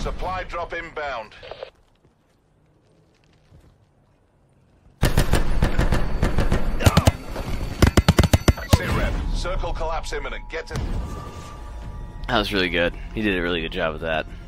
Supply drop inbound. Sit rep. Circle collapse imminent. Get to... That was really good. He did a really good job with that.